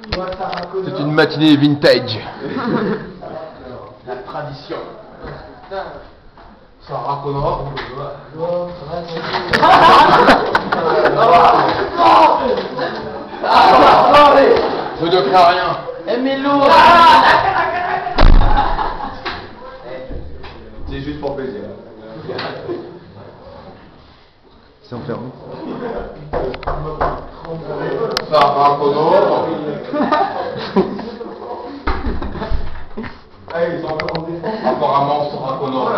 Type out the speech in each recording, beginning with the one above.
C'est une matinée vintage. La tradition. Sarah Connor. Je ne crains rien. Eh mais l'eau. C'est juste pour plaisir. C'est enfermé. Sarah Connor. Allez, ils sont encore apparemment Sarah Connor.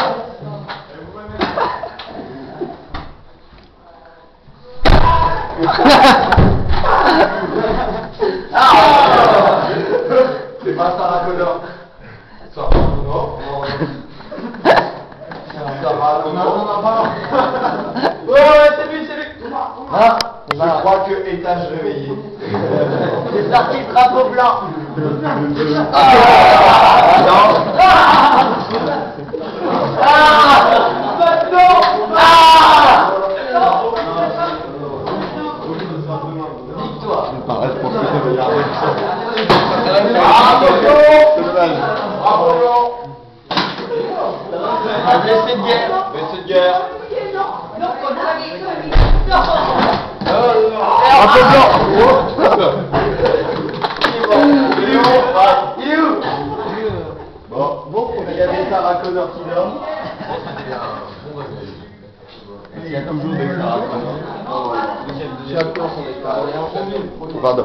C'est pas Sarah Connor. Sarah Connor. Sarah Connor. Non, ouais, c'est lui, c'est lui. Ah, Je crois que étage réveillé. c'est sorti le drapeau blanc. Non. Victoire. Blessé de guerre. Blessé de guerre. Drapeau blanc. Il est où? Bon, il y avait Sarah Connor qui dort. Il y a toujours des Sarah Connor. Chacun son expérience. Pardon.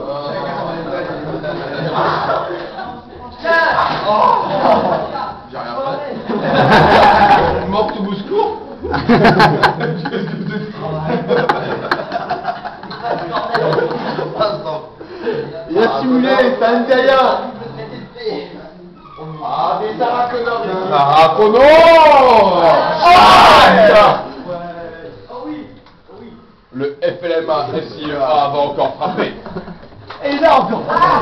J'ai rien fait. Mort tout bouscourt. Il a simulé, c'est un gaillard. Ah, des Sarah Connor. Sarah Connor. Le FLMA SIEA va encore frapper. Et là encore.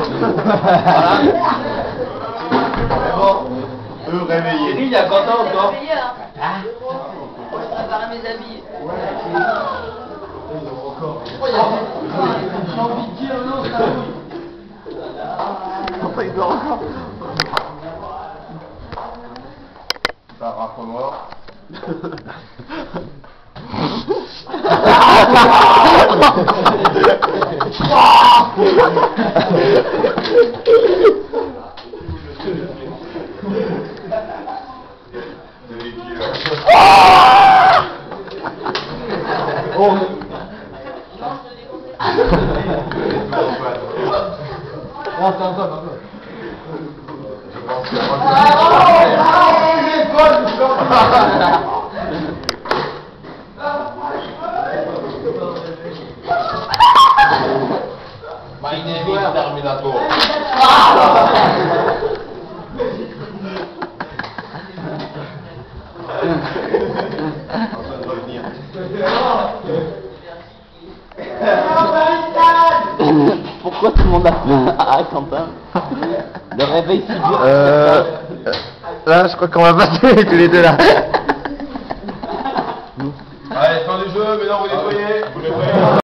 Bon, eux réveillés. Cyrille, il y a combien encore? Je préparer mes habits. J'ai envie de dire non, ça oui. Il dort encore. Sarah Connor. My name is Terminator. Pourquoi tout le monde a fait à Quentin? Le réveil si dur. Là, je crois qu'on va passer tous les deux là. Allez, fin du jeu, maintenant vous nettoyez.